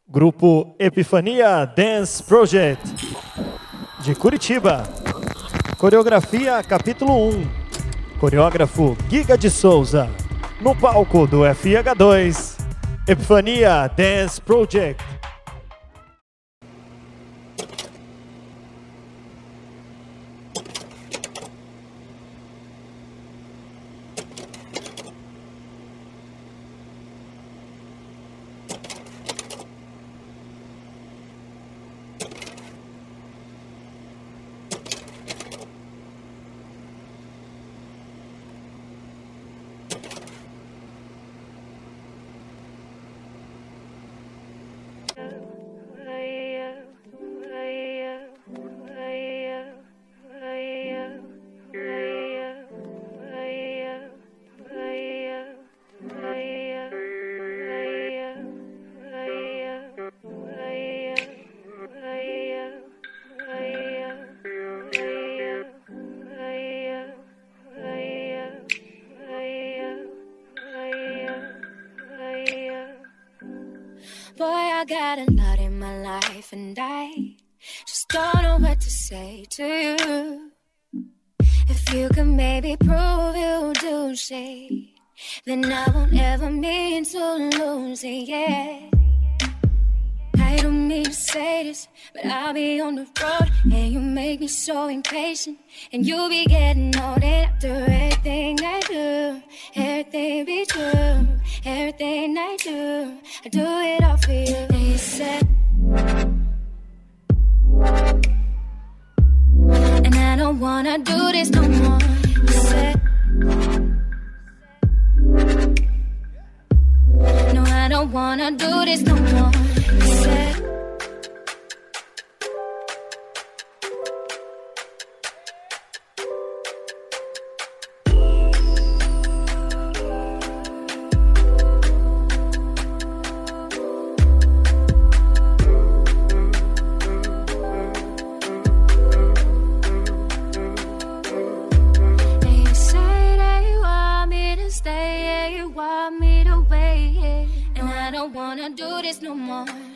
Grupo Epifania Dance Project, de Curitiba. Coreografia capítulo 1. Coreógrafo Giga de Souza. No palco do FH2, Epifania Dance Project. Boy, I got a lot in my life and I just don't know what to say to you. If you could maybe prove you do say, then I won't ever mean to lose it, yeah. I don't mean to say this, but I'll be on the road and you make me so impatient. And you be getting on it after everything I do. Everything be true, everything I do it all for you. And you said, and I don't wanna do this no more. You said, no, I don't wanna do this no more. You said, wanna do this no more.